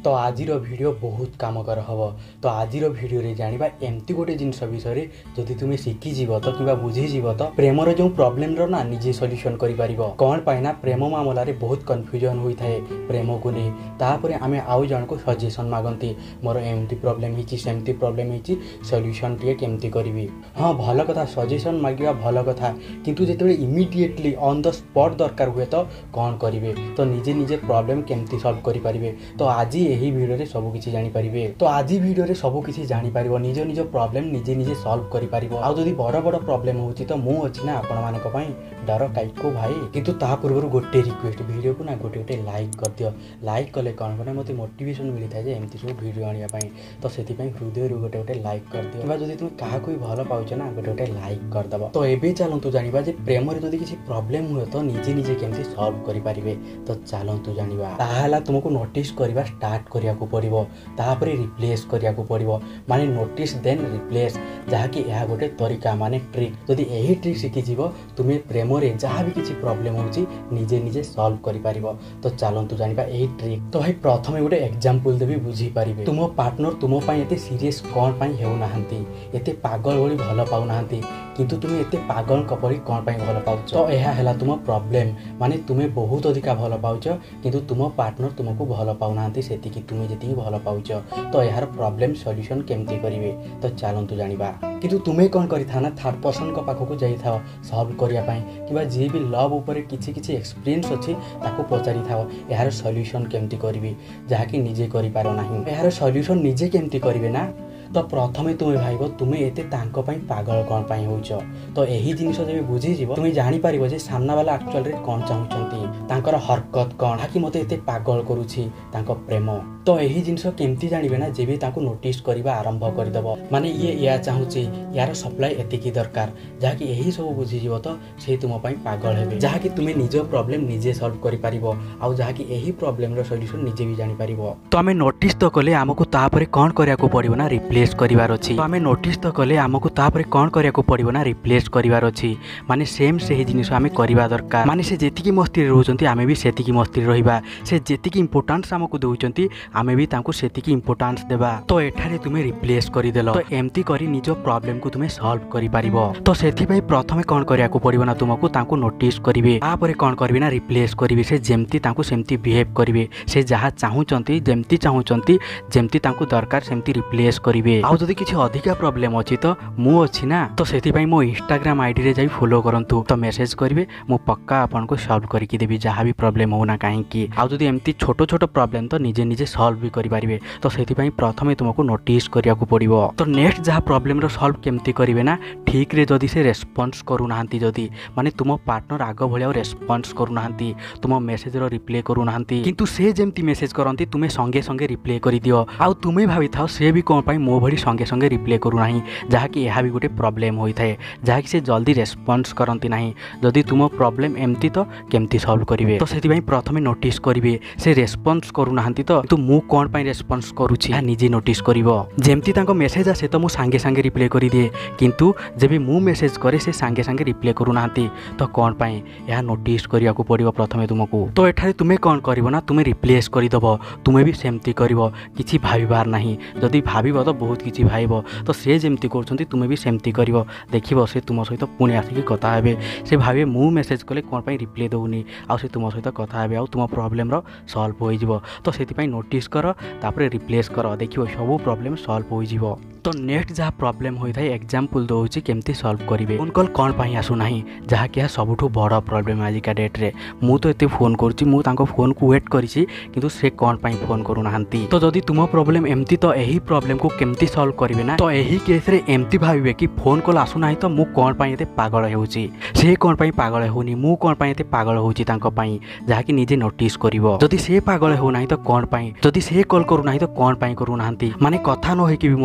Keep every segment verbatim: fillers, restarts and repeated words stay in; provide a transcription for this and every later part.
तो आज वीडियो बहुत कामकर हम। तो आज वीडियो जाना एमती गोटे जिनस विषय जदि तुम शिखीज तो कि बुझीज तो प्रेमर जो प्रोब्लेम ना निजे सल्यूशन कर कौन पाइना प्रेम मामलें बहुत कन्फ्यूजन होता है प्रेम को नहीं। तापर आम आउ जन को सजेसन मागती मोर एमती प्रोब्लेम सेमती प्रोब्लेम सल्यूशन टे केमती करी। हाँ भल कथा सजेसन मांगा भल कथा किंतु जिते इमिडिएटली ऑन द स्पॉट दरकार हुए तो कौन करेंगे तो निजे निजे प्रॉब्लम केमती सॉल्व करेंगे। तो आज यही वीडियो सब किसी जानीपारे। तो आज वीडियो सब किसी जानीपर निज निज प्रॉब्लम निजे निजे सॉल्व करें। आउ जदि बड़ बड़ प्रॉब्लम होची तो मु अच्छी ना आपण मानक पई डर काइट को भाई। किंतु ता पूर्व गोटे रिक्वेस्ट वीडियो को ना गोटे गोटे लाइक कर दियो। लाइक कले कौन मैंने मत मोटिवेशन मिलता है एमती सब वीडियो आने तो से हृदय गोटे गोटे लाइक कर दियो कि जब तुम क्या भी भल पाच ना गोटे गोटे लाइक करदेव। तो ये चलतु जाना जे प्रेम जदि किसी प्रॉब्लम हुए तो निजे निजे केमती सॉल्व करेंगे। तो चलतु जाना तुमको नोटिस करवा स्टार्ट करिया को पड़िबो तापर रिप्लेस करिया को पड़िबो माने नोटिस देन रिप्लेस जहाँकि यह गोटे तरीका माने ट्रिक। जदि यही ट्रिक शिखी जीव तुम्हें प्रेम रे जहाँ भी किसी प्रॉब्लम होची निजे निजे सॉल्व करि पारिबो। तो चलतु जानिबा यही ट्रिक। तो भाई प्रथम गोटे एग्जांपल देबी बुझी पारिबे तुम पार्टनर तुम पई एते सीरियस कोन पई हेउ नाहंती एते पागल भली भल पाउ नाहंती किंतु तुम एते पागल कपड़ी कोन पई भल पाउछ। तो यह हैला तुम प्रॉब्लम माने तुम्हें बहुत अधिका भल पाउछ किंतु तुम पार्टनर तुमको भल पाउ नाहंती सेति कि तुम जति भल पाउछ। तो यार प्रॉब्लम सॉल्यूशन केमती करिवे। तो चलतु जानिबा किंतु तुम्हें कौन करिथा ना थर्ड पर्सन को पाखक जाई थाओ सॉल्व करिया पई किबा जे भी लव ऊपर किछि किछि एक्सपीरियंस अछि ताको पचारि थाओ यार सॉल्यूशन केमती करिवे जहा कि निजे करि पारो नाही। यार सॉल्यूशन निजे केमती करिवे ना तो प्रथमे तुम्हें भाइब तुम्हें एते तांको पई पागल कौन पई होउछ। तो यही जिनिस जब बुझी जीव तुम्हें जानी पारिबो जे सामना वाला एक्चुअल रे कौन चाहुचंती तांकर हरकत कौन कि मते एते पागल करूछि तांको प्रेम। तो यही जिनिस केमती जानिबे ना जेबे तांको नोटिस करबा आरंभ करदेबो माने ये या चाहुछि यार सप्लाई एतिकी दरकार जहा कि यही सब बुझी जीव तो से तुम पई पागल हेबे जहा कि तुम्हें निज प्रॉब्लम निजे सॉल्व करि पारिबो आ जहा कि यही प्रॉब्लम रो सॉल्यूशन निजे भी जानि पारिबो। तो हमें नोटिस तो कले हमको तापरे कौन करिया को पड़िबो ना रिप्लेस करिवार अछि। तो हमें नोटिस तो कले हमको तापरे कौन करिया को पड़िबो ना रिप्लेस करिवार अछि माने सेम से जिनिस हमें करिवा दरकार माने से जेतिकी मस्ती रहउचंती हमें भी सेतिकी मस्ती रहिबा से जेतिकी इंपोर्टेंस हमको दउचंती हमें भी तांको सेतिकी इंपोर्टेंस देबा। तो एठारे तुमे रिप्लेस करि देलो तो एमती करी निज प्रॉब्लम को तुमे सॉल्व करि पारिबो। तो सेथि पई प्रथमे कोन करिया को पड़िबो ना तुमको तांको नोटिस करिवे तापर कोन करबे ना रिप्लेस करिवे से जेमती तांको सेमती बिहेव करिवे से जहा चाहुचंती जेमती चाहुचंती जेमती तांको दरकार सेमती रिप्लेस करिवे। आ जदि किछि अधिका प्रॉब्लम अछि तो मु अछि ना तो सेथि पई मो इंस्टाग्राम आईडी रे जाई फॉलो करंतु तो मेसेज करिवे मु पक्का आपन को सॉल्व करिकि देबी जहा भी प्रॉब्लम होना काहे कि आ जदि एमती छोटो छोटो प्रॉब्लम तो निजे निजे सॉल्व भी करि पारिबे। तो सेथि पई प्रथमे तुमको नोटिस करिया को पड़िबो। तो नेक्स्ट जहा प्रॉब्लम रो सॉल्व केमती करिवे ना ठीक रे जदि से रेस्पॉन्स करू नाहंती जदि माने तुम पार्टनर आगो भलिया रेस्पॉन्स करू नाहंती तुम मेसेज रो रिप्लाई करू नाहंती किंतु से जेमती मेसेज करंती तुमे संगे संगे रिप्लाई करि दियो आ तुमे भाबी थाओ से भी कोन पई मो भली संगे संगे रिप्लाई करू नाही जहा कि यहा भी गोटे प्रॉब्लम होई थाए जहा कि से जल्दी रेस्पॉन्स करंती नाही। जदि तुम प्रॉब्लम एमती तो केमती सॉल्व करिवे। तो सेति पई प्रथमे नोटिस करिवे से रेस्पॉन्स करू नाहंती तो तू मु कोन पई रेस्पॉन्स करूछि निजे नोटिस करिवो जेमती तांको मेसेज आसे तो मु संगे संगे रिप्लाई करि दिए किंतु जेबे मु मेसेज करे से संगे संगे रिप्लाई करू नाहंती तो कोन पई यहा नोटिस करिया को पड़िबो प्रथमे तुमको। तो एठारे तुमे कोन करिवो ना तुमे रिप्लेस करि दबो तुमे भी सेमती करिवो किछि भाबिबार नाही जदि भाबिबो तो बहुत किछि भाइबो तो से जेमती करछंती तुमे भी सेमती करिवो देखिबो से तुम सहित पुणी आसिकी कथा हेबे से भाबे मु मेसेज कले कोन पई रिप्लाई दउनी आ से तुम सहित कथा हेबे आ तुम प्रॉब्लम रो सॉल्व होई जिवो। तो सेति पई नोटिस करो तापर रिप्लेस करो देखिबो सब प्रॉब्लम सॉल्व होई जिवो। तो नेक्स्ट जहाँ प्रॉब्लम होई थाए एग्जांपल दउछि केमती सॉल्व करिवे फोन कॉल कोन पई आसु नाही जहा कि सबुठु बड़ प्रॉब्लम आज का डेट रे मु तो एते फोन करछि मु तांको फोन को वेट करिछि किंतु से कोन पई फोन करू नाहंती। तो जदि तुम प्रॉब्लम एमती तो यही प्रॉब्लम को केमती सॉल्व करिवे ना तो यही केस रे एमती भाबिबे कि फोन कॉल आसु नाही तो मु कोन पई एते पागल हेउछि से कोन पई पागल होउनी मु कोन पई एते पागल होउछि तांको पई जहा कि निजे नोटिस करिवो। जदि से पागल हो नाही तो कोन पई जदि से कॉल करू नाही तो कोन पई करू नाहंती माने कथा न होई कि मो सह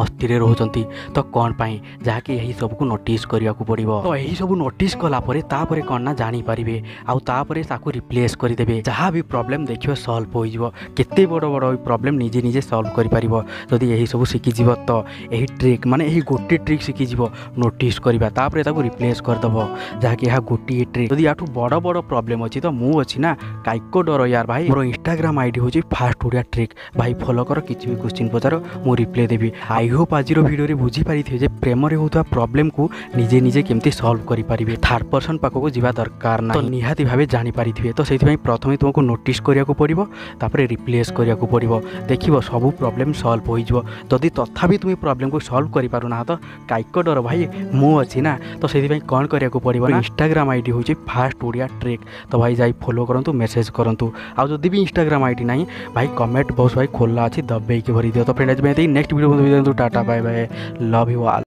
मस्ती रोचंती तो कौन पाई जहाँकि यही सबको नोटिस करिया को पड़िबो। तो यही सब नोटिस कला परे तापरे कौन ना जानी पारिबे आउ तापरे ताकू रिप्लेस करि देबे। जहाँ भी प्रॉब्लम देखियो सॉल्व हो जिवो। केते बड़ बड़ प्रॉब्लम निजे निजे सॉल्व करि पारिबो जदि यही सब शिखि जिवो। तो यही ट्रिक माने यही गोटे ट्रिक शिखि जिवो नोटिस करिबा तापरे ताकू रिप्लेस कर दबो जहाँकि यह गोटे ट्रिक। जदि याठू बड़ बड़ प्रॉब्लम अछि तो मु अछि ना काइको डर यार भाई। मोर इंस्टाग्राम आईडी होची फास्ट ओडिया ट्रिक भाई फॉलो करो। किछि भी क्वेश्चन पचारो मु reply Devi. I hope आजिरो video रे बुझी पारि थे जे प्रेम रे होता प्रॉब्लम को निजे निजे केमती सॉल्व करि पारिबे। थर्ड पर्सन पाखको जिबा दरकार ना। तो निहाती भाबे जानि पारि थिबे। तो सेति भाई प्रथमे तुमको नोटिस करिया को पड़िबो तापरे रिप्लेस करिया को पड़िबो। देखिबो सब प्रॉब्लम सॉल्व होई जिवो। जदि तथापि तुम प्रॉब्लम को सॉल्व करि पारु ना तो काइको डर भाई मु अछि ना। तो सेति भाई कोन करिया को पड़िबो ना इंस्टाग्राम आईडी होची फास्ट ओडिया ट्रिक। तो भाई जाई फॉलो करंतु मेसेज करंतु। आ जदि भी इंस्टाग्राम आईडी नाही भाई कमेंट बॉक्स भाई खोला अछि दबे के भरि दियो। तो फ्रेंड्स मैं नेक्स्ट वीडियो में tata bye bye love you all.